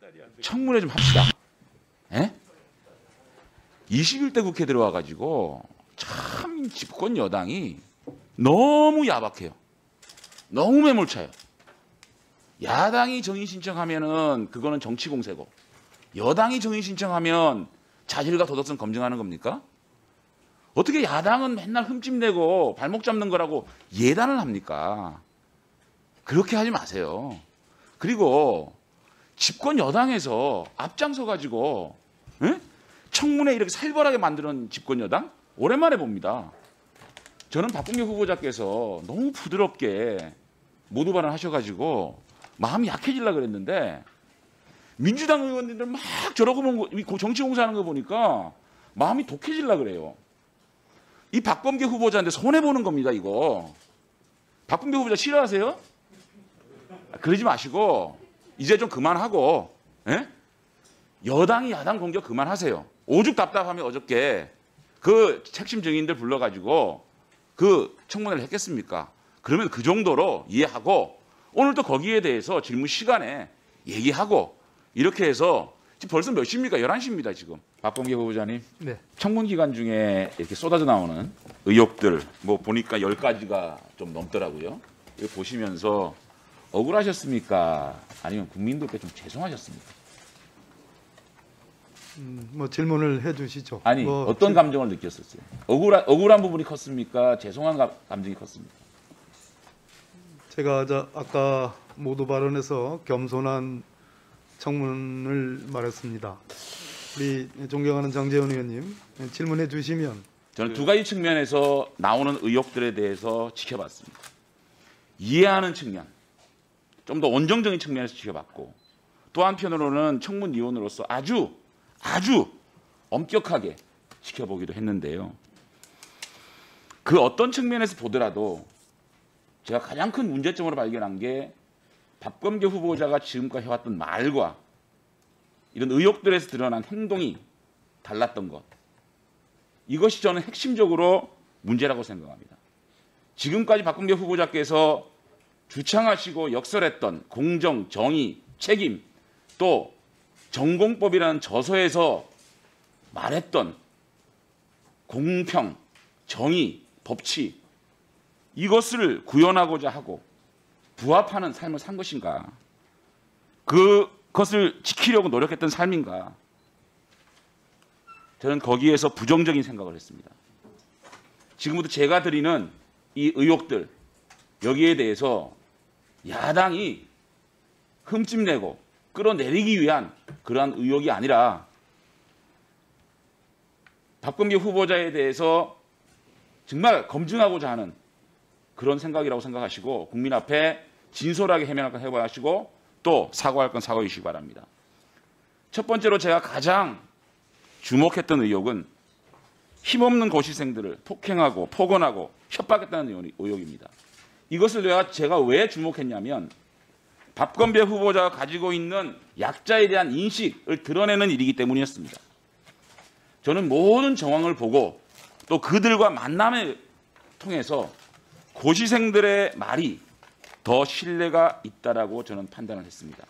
청문회 좀 합시다. 예? 21대 국회 들어와가지고 참 집권 여당이 너무 야박해요. 너무 매몰차요. 야당이 정의 신청하면은 그거는 정치 공세고, 여당이 정의 신청하면 자질과 도덕성 검증하는 겁니까? 어떻게 야당은 맨날 흠집내고 발목 잡는 거라고 예단을 합니까? 그렇게 하지 마세요. 그리고 집권 여당에서 앞장서 가지고 청문회 이렇게 살벌하게 만드는 집권 여당 오랜만에 봅니다. 저는 박범계 후보자께서 너무 부드럽게 모두 발언하셔가지고 마음이 약해지려고 그랬는데, 민주당 의원님들 막 저러고 정치 공세하는 거 보니까 마음이 독해지려고 그래요. 이 박범계 후보자한테 손해보는 겁니다, 이거. 박범계 후보자 싫어하세요? 그러지 마시고 이제 좀 그만하고, 예? 여당이 야당 공격 그만하세요. 오죽 답답하면 어저께 그 핵심 증인들 불러가지고 그 청문회를 했겠습니까? 그러면 그 정도로 이해하고 오늘 또 거기에 대해서 질문 시간에 얘기하고 이렇게 해서 지금 벌써 몇 시입니까? 11시입니다, 지금. 박범계 후보자님. 네. 청문 기간 중에 이렇게 쏟아져 나오는 의혹들 뭐 보니까 10가지가 좀 넘더라고요. 이거 보시면서 억울하셨습니까? 아니면 국민들께 좀 죄송하셨습니까? 뭐 질문을 해주시죠. 아니 뭐 어떤 감정을 느꼈었어요? 억울한 부분이 컸습니까? 죄송한 감정이 컸습니까? 제가 아까 모두 발언에서 겸손한 청문을 말했습니다. 우리 존경하는 정재훈 의원님 질문해 주시면. 저는 두 가지 측면에서 나오는 의혹들에 대해서 지켜봤습니다. 이해하는 측면, 좀 더 원정적인 측면에서 지켜봤고, 또 한편으로는 청문위원으로서 아주 엄격하게 지켜보기도 했는데요. 그 어떤 측면에서 보더라도 제가 가장 큰 문제점으로 발견한 게 박범계 후보자가 지금까지 해왔던 말과 이런 의혹들에서 드러난 행동이 달랐던 것. 이것이 저는 핵심적으로 문제라고 생각합니다. 지금까지 박범계 후보자께서 주창하시고 역설했던 공정, 정의, 책임, 또 전공법이라는 저서에서 말했던 공평, 정의, 법치, 이것을 구현하고자 하고 부합하는 삶을 산 것인가? 그것을 지키려고 노력했던 삶인가? 저는 거기에서 부정적인 생각을 했습니다. 지금부터 제가 드리는 이 의혹들, 여기에 대해서 야당이 흠집내고 끌어내리기 위한 그러한 의혹이 아니라 박범계 후보자에 대해서 정말 검증하고자 하는 그런 생각이라고 생각하시고 국민 앞에 진솔하게 해명할 건 해보시고 또 사과할 건 사과해 주시기 바랍니다. 첫 번째로 제가 가장 주목했던 의혹은 힘없는 고시생들을 폭행하고 폭언하고 협박했다는 의혹입니다. 이것을 제가 왜 주목했냐면 박범계 후보자가 가지고 있는 약자에 대한 인식을 드러내는 일이기 때문이었습니다. 저는 모든 정황을 보고 또 그들과 만남을 통해서 고시생들의 말이 더 신뢰가 있다라고 저는 판단을 했습니다.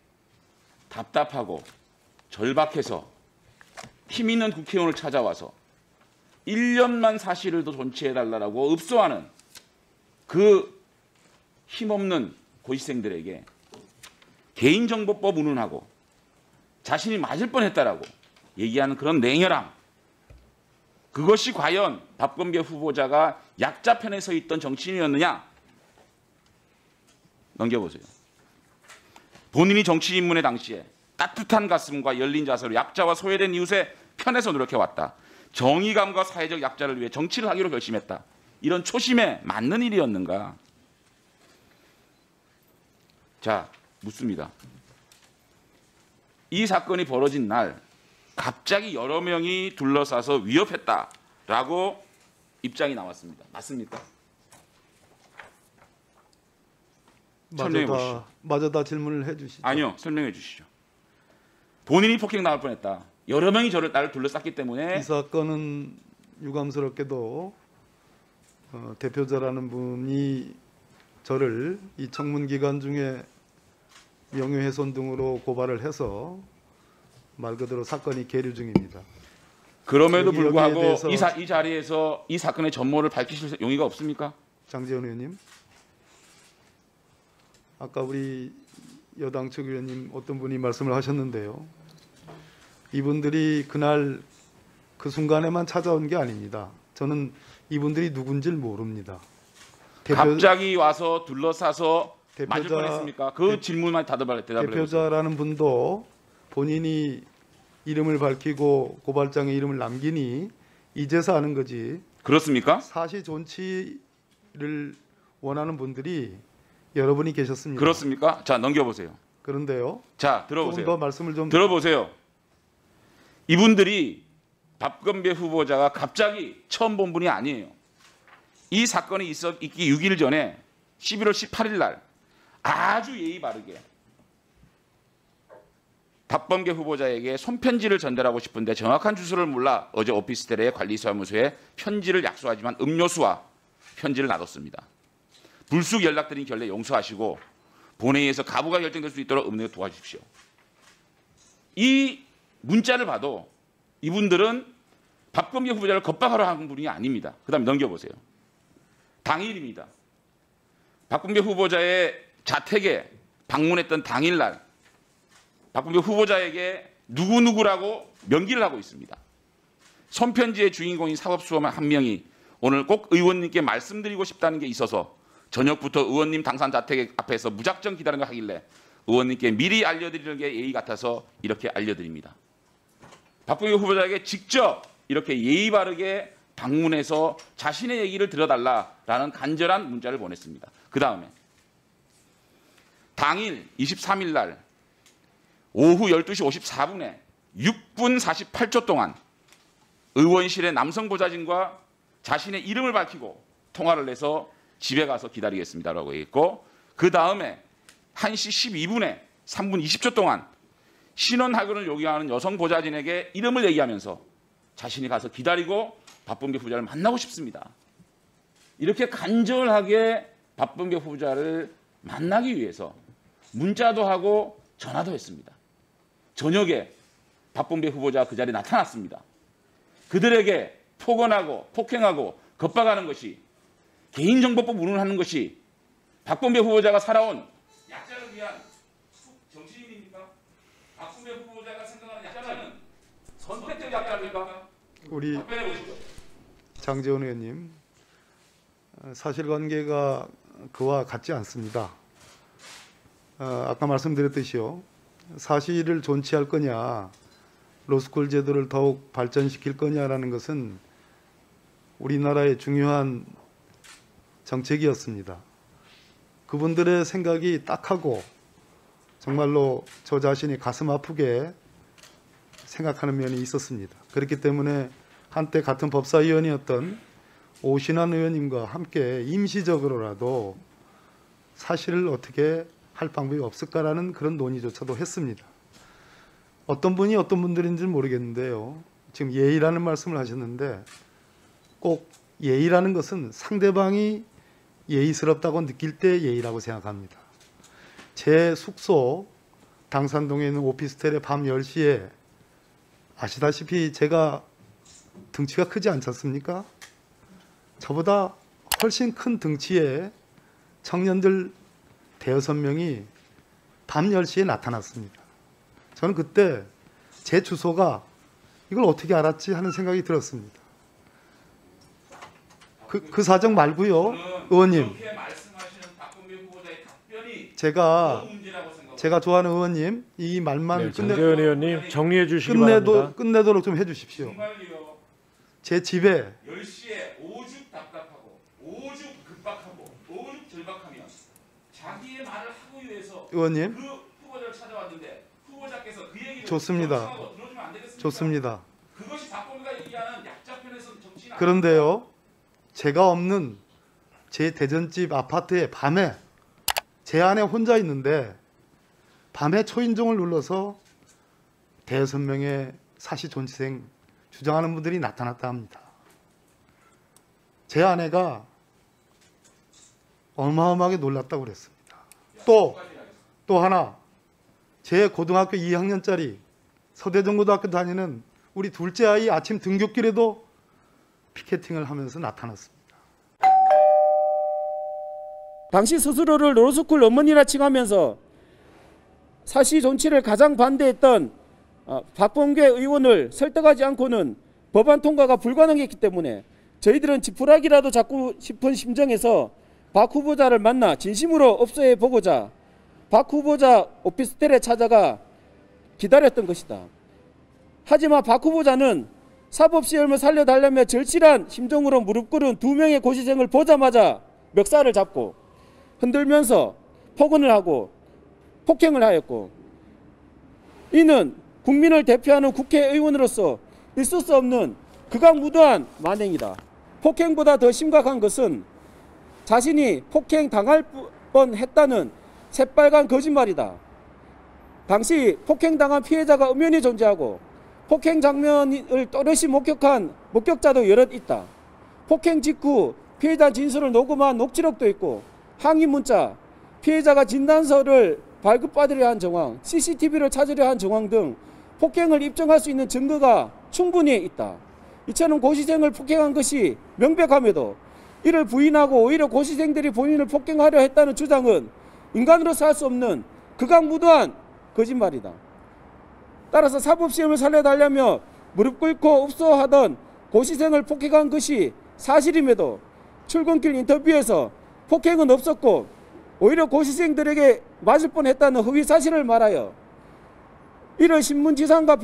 답답하고 절박해서 힘 있는 국회의원을 찾아와서 1년만 사실을 더 존치해달라고 읍소하는 그 힘없는 고시생들에게 개인정보법 운운하고 자신이 맞을 뻔했다라고 얘기하는 그런 냉혈함, 그것이 과연 박범계 후보자가 약자 편에 서 있던 정치인이었느냐? 넘겨보세요. 본인이 정치 입문의 당시에 따뜻한 가슴과 열린 자세로 약자와 소외된 이웃의 편에서 노력해왔다. 정의감과 사회적 약자를 위해 정치를 하기로 결심했다. 이런 초심에 맞는 일이었는가? 자, 묻습니다. 이 사건이 벌어진 날 갑자기 여러 명이 둘러싸서 위협했다라고 입장이 나왔습니다. 맞습니까? 설명해 보시죠. 마저 다 질문을 해 주시죠. 아니요, 설명해 주시죠. 본인이 폭행 나올 뻔했다. 여러 명이 나를 둘러쌌기 때문에. 이 사건은 유감스럽게도 대표자라는 분이 저를 이 청문 기간 중에 명예훼손 등으로 고발을 해서 말 그대로 사건이 계류 중입니다. 그럼에도 여기에 불구하고 대해서 이 자리에서 이 사건의 전모를 밝히실 용의가 없습니까? 장재원 의원님, 아까 우리 여당 측 의원님 어떤 분이 말씀을 하셨는데요. 이분들이 그날 그 순간에만 찾아온 게 아닙니다. 저는 이분들이 누군지를 모릅니다. 갑자기 와서 둘러싸서 맞을 대표자- 뻔했습니까? 그 질문만 대답을 해보세요. 대표자라는 분도 본인이 이름을 밝히고 고발장에 이름을 남기니 이제서 아는 거지. 그렇습니까? 사실 존치를 원하는 분들이 여러분이 계셨습니다. 그렇습니까? 자, 넘겨보세요. 그런데요. 자, 조금 들어보세요. 더 말씀을 좀 들어보세요. 이분들이 박건배 후보자가 갑자기 처음 본 분이 아니에요. 이 사건이 있기 6일 전에 11월 18일 날 아주 예의 바르게 박범계 후보자에게 손편지를 전달하고 싶은데 정확한 주소를 몰라 어제 오피스텔의 관리사무소에 편지를 약속하지만 음료수와 편지를 놔뒀습니다. 불쑥 연락드린 결례 용서하시고 본회의에서 가부가 결정될 수 있도록 은혜로 도와주십시오. 이 문자를 봐도 이분들은 박범계 후보자를 겁박하러 한 분이 아닙니다. 그 다음에 넘겨보세요. 당일입니다. 박범계 후보자의 자택에 방문했던 당일날 박범계 후보자에게 누구누구라고 명기를 하고 있습니다. 손편지의 주인공인 사법수험원 한 명이 오늘 꼭 의원님께 말씀드리고 싶다는 게 있어서 저녁부터 의원님 당선 자택 앞에서 무작정 기다리는 거 하길래 의원님께 미리 알려드리는 게 예의 같아서 이렇게 알려드립니다. 박범계 후보자에게 직접 이렇게 예의 바르게 방문해서 자신의 얘기를 들어달라라는 간절한 문자를 보냈습니다. 그 다음에 당일 23일 날 오후 12시 54분에 6분 48초 동안 의원실의 남성 보좌진과 자신의 이름을 밝히고 통화를 해서 집에 가서 기다리겠습니다라고 했고, 그 다음에 1시 12분에 3분 20초 동안 신원확인을 요구하는 여성 보좌진에게 이름을 얘기하면서 자신이 가서 기다리고 박범계 후보자를 만나고 싶습니다. 이렇게 간절하게 박범계 후보자를 만나기 위해서 문자도 하고 전화도 했습니다. 저녁에 박범계 후보자가 그 자리에 나타났습니다. 그들에게 폭언하고 폭행하고 겁박하는 것이, 개인정보법 운운하는 것이 박범계 후보자가 살아온 약자를 위한 정치인입니까? 박범계 후보자가 생각하는 약자는 선택적 약자입니까? 우리 답변해 보시죠. 장재원 의원님, 사실관계가 그와 같지 않습니다. 아까 말씀드렸듯이요, 사실을 존치할 거냐, 로스쿨 제도를 더욱 발전시킬 거냐라는 것은 우리나라의 중요한 정책이었습니다. 그분들의 생각이 딱하고 정말로 저 자신이 가슴 아프게 생각하는 면이 있었습니다. 그렇기 때문에 한때 같은 법사위원이었던 오신환 의원님과 함께 임시적으로라도 사실을 어떻게 할 방법이 없을까라는 그런 논의조차도 했습니다. 어떤 분이 어떤 분들인지는 모르겠는데요. 지금 예의라는 말씀을 하셨는데 꼭 예의라는 것은 상대방이 예의스럽다고 느낄 때 예의라고 생각합니다. 제 숙소 당산동에 있는 오피스텔의 밤 10시에 아시다시피 제가 등치가 크지 않지 않습니까? 저보다 훨씬 큰 등치의 청년들 대여섯 명이 밤 10시에 나타났습니다. 저는 그때 제 주소가 이걸 어떻게 알았지 하는 생각이 들었습니다. 그 사정 말고요, 의원님. 그렇게 말씀하시는 박범계 후보자의 답변이 제가 문제라고 생각합니다. 제가 좋아하는 의원님 이 말만 네, 장재원 의원님 정리해 주시기 끝내도 바랍니다. 끝내도록 좀 해주십시오. 정말요. 제 집에 10시에 오죽 답답하고 오죽 급박하고 오죽 절박하면 자기의 말을 하기 위해서 의원님 그 후보자를 찾아왔는데 후보자께서 그 얘기를 좋습니다. 경청하고 들어주면 안 되겠습니까? 좋습니다. 그것이 박범계가 얘기하는 약자편에서 정치인 그런데요, 제가 없는 제 대전집 아파트에 밤에 제 안에 혼자 있는데 밤에 초인종을 눌러서 대여섯 명의 사시 존치생 주장하는 분들이 나타났다 합니다. 제 아내가 어마어마하게 놀랐다고 그랬습니다. 또 하나, 제 고등학교 2학년짜리 서대전고등학교 다니는 우리 둘째 아이 아침 등굣길에도 피켓팅을 하면서 나타났습니다. 당시 스스로를 로스쿨 어머니라 칭하면서 사시 존치를 가장 반대했던 박범계 의원을 설득하지 않고는 법안 통과가 불가능했기 때문에 저희들은 지푸라기라도 잡고 싶은 심정에서 박 후보자를 만나 진심으로 업소해 보고자 박 후보자 오피스텔에 찾아가 기다렸던 것이다. 하지만 박 후보자는 사법시험을 살려달라며 절실한 심정으로 무릎 꿇은 두 명의 고시생을 보자마자 멱살을 잡고 흔들면서 폭언을 하고 폭행을 하였고, 이는 국민을 대표하는 국회의원으로서 있을 수 없는 극악무도한 만행이다. 폭행보다 더 심각한 것은 자신이 폭행당할 뻔했다는 새빨간 거짓말이다. 당시 폭행당한 피해자가 엄연히 존재하고 폭행 장면을 또렷이 목격한 목격자도 여럿 있다. 폭행 직후 피해자 진술을 녹음한 녹취록도 있고 항의 문자, 피해자가 진단서를 발급받으려 한 정황, CCTV를 찾으려 한 정황 등 폭행을 입증할 수 있는 증거가 충분히 있다. 이처럼 고시생을 폭행한 것이 명백함에도 이를 부인하고 오히려 고시생들이 본인을 폭행하려 했다는 주장은 인간으로서 할 수 없는 극악무도한 거짓말이다. 따라서 사법시험을 살려달라며 무릎 꿇고 읍소하던 고시생을 폭행한 것이 사실임에도 출근길 인터뷰에서 폭행은 없었고 오히려 고시생들에게 맞을 뻔했다는 허위 사실을 말하여 이를 신문지상과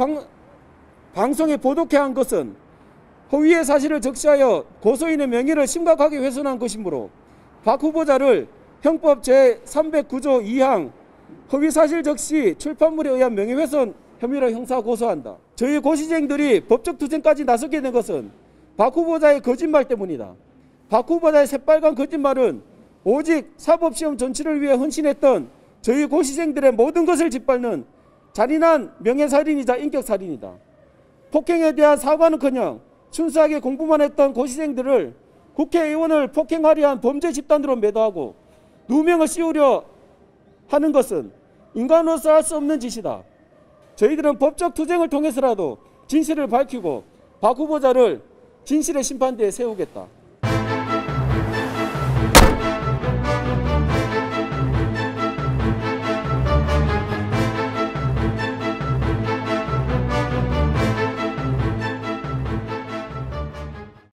방송에 보도케 한 것은 허위의 사실을 적시하여 고소인의 명예를 심각하게 훼손한 것이므로 박 후보자를 형법 제309조 2항 허위사실 적시 출판물에 의한 명예훼손 혐의로 형사 고소한다. 저희 고시생들이 법적 투쟁까지 나서게 된 것은 박 후보자의 거짓말 때문이다. 박 후보자의 새빨간 거짓말은 오직 사법시험 전치를 위해 헌신했던 저희 고시생들의 모든 것을 짓밟는 잔인한 명예살인이자 인격살인이다. 폭행에 대한 사과는커녕 순수하게 공부만 했던 고시생들을 국회의원을 폭행하려 한 범죄 집단으로 매도하고 누명을 씌우려 하는 것은 인간으로서 할 수 없는 짓이다. 저희들은 법적 투쟁을 통해서라도 진실을 밝히고 박 후보자를 진실의 심판대에 세우겠다.